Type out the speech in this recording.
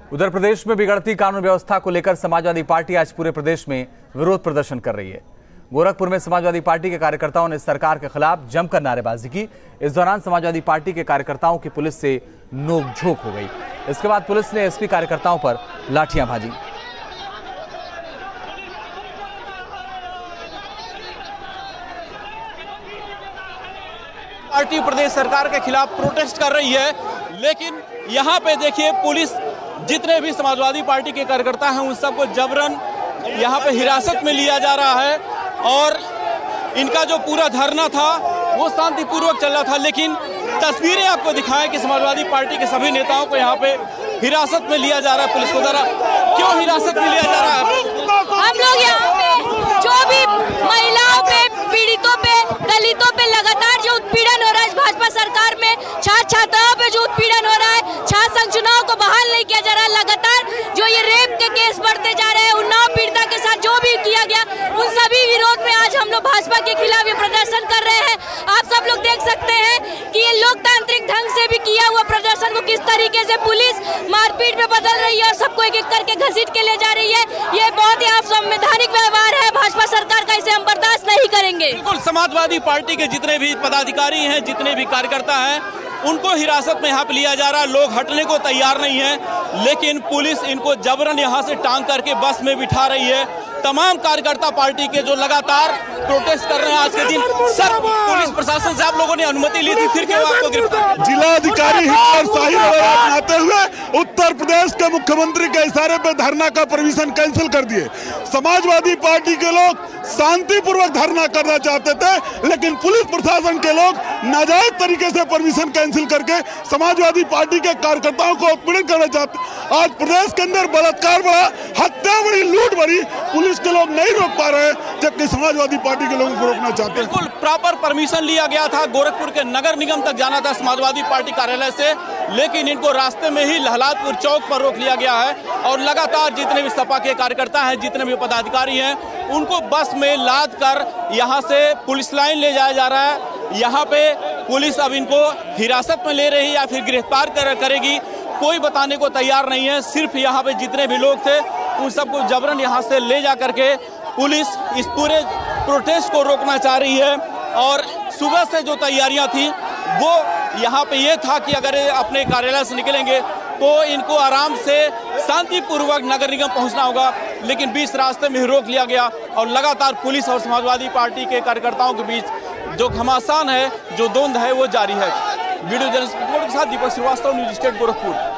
उधर प्रदेश में बिगड़ती कानून व्यवस्था को लेकर समाजवादी पार्टी आज पूरे प्रदेश में विरोध प्रदर्शन कर रही है। गोरखपुर में समाजवादी पार्टी के कार्यकर्ताओं ने सरकार के खिलाफ जमकर नारेबाजी की। इस दौरान समाजवादी पार्टी के कार्यकर्ताओं की पुलिस से नोकझोंक हो गई। इसके बाद पुलिस ने एसपी कार्यकर्ताओं पर लाठियां भाजी। पार्टी प्रदेश सरकार के खिलाफ प्रोटेस्ट कर रही है, लेकिन यहाँ पे देखिए पुलिस जितने भी समाजवादी पार्टी के कार्यकर्ता हैं उन सबको जबरन यहाँ पे हिरासत में लिया जा रहा है। और इनका जो पूरा धरना था वो शांतिपूर्वक चल रहा था, लेकिन तस्वीरें आपको दिखाएं कि समाजवादी पार्टी के सभी नेताओं को यहाँ पे हिरासत में लिया जा रहा है। पुलिस को जरा क्यों हिरासत में लिया जा रहा है? हम लोग यहाँ पे जो भी महिलाओं पे, पीड़ितों पे, दलितों पे लगातार जो उत्पीड़न हो रहा है भाजपा सरकार में, छात्र छात्राओं पे जो उत्पीड़न हो रहा है, छात्र संघ चुनाव को बहाल नहीं किया जा रहा है, लगातार जो ये रेप के केस बढ़ते जा रहे हैं, उन्नाव पीड़िता के साथ जो भी किया गया उन सभी विरोध में आज हम लोग भाजपा के खिलाफ ये प्रदर्शन कर रहे हैं। आप सब लोग देख सकते हैं कि ये लोकतांत्रिक ढंग से भी किया हुआ प्रदर्शन को किस तरीके से पुलिस मारपीट में बदल रही है और सबको एक एक करके घसीट के ले जा रही है। ये बहुत ही असंवैधानिक व्यवहार है। भाजपा सरकार का इसे हम बर्दाश्त नहीं करेंगे। बिल्कुल, समाजवादी पार्टी के जितने भी पदाधिकारी हैं, जितने भी कार्यकर्ता हैं, उनको हिरासत में यहाँ पे लिया जा रहा है। लोग हटने को तैयार नहीं है, लेकिन पुलिस इनको जबरन यहाँ से टांग करके बस में बिठा रही है। तमाम कार्यकर्ता पार्टी के जो लगातार प्रोटेस्ट कर रहे हैं आज के दिन, सर पुलिस प्रशासन से आप लोगों ने अनुमति ली थी, फिर क्यों आपको गिरफ्तार? जिलाधिकारी हिटलरशाही रवैया अपनाते हुए उत्तर प्रदेश के मुख्यमंत्री के इशारे पर धरना का परमिशन कैंसिल कर दिए। समाजवादी पार्टी के लोग शांतिपूर्वक धरना करना चाहते थे, लेकिन पुलिस प्रशासन के लोग नाजायज तरीके से परमिशन कैंसिल करके समाजवादी पार्टी के कार्यकर्ताओं को उत्पीड़ित करना चाहते। आज प्रदेश के अंदर बलात्कार बढ़ा, हत्या बढ़ी, लूट बढ़ी, पुलिस के लोग नहीं रोक पा रहे हैं, जबकि समाजवादी पार्टी के लोगों को रोकना चाहते हैं। बिल्कुल प्रॉपर परमिशन लिया गया था, गोरखपुर के नगर निगम तक जाना था समाजवादी पार्टी कार्यालय से, लेकिन इनको रास्ते में ही लहलादपुर चौक पर रोक लिया गया है। और लगातार जितने भी सपा के कार्यकर्ता हैं, जितने भी पदाधिकारी हैं, उनको बस में लाद कर यहाँ से पुलिस लाइन ले जाया जा रहा है। यहाँ पे पुलिस अब इनको हिरासत में ले रही है या फिर गिरफ्तार करेगी, कोई बताने को तैयार नहीं है। सिर्फ यहाँ पे जितने भी लोग थे उन सबको जबरन यहाँ से ले जा करके पुलिस इस पूरे प्रोटेस्ट को रोकना चाह रही है। और सुबह से जो तैयारियां थी वो यहाँ पे ये था कि अगर अपने कार्यालय से निकलेंगे तो इनको आराम से शांतिपूर्वक नगर निगम पहुंचना होगा, लेकिन बीच रास्ते में ही रोक लिया गया। और लगातार पुलिस और समाजवादी पार्टी के कार्यकर्ताओं के बीच जो घमासान है, जो द्वंद्व है, वो जारी है। वीडियो जर्नलिस्ट के साथ दीपक श्रीवास्तव, न्यूज स्टेट गोरखपुर।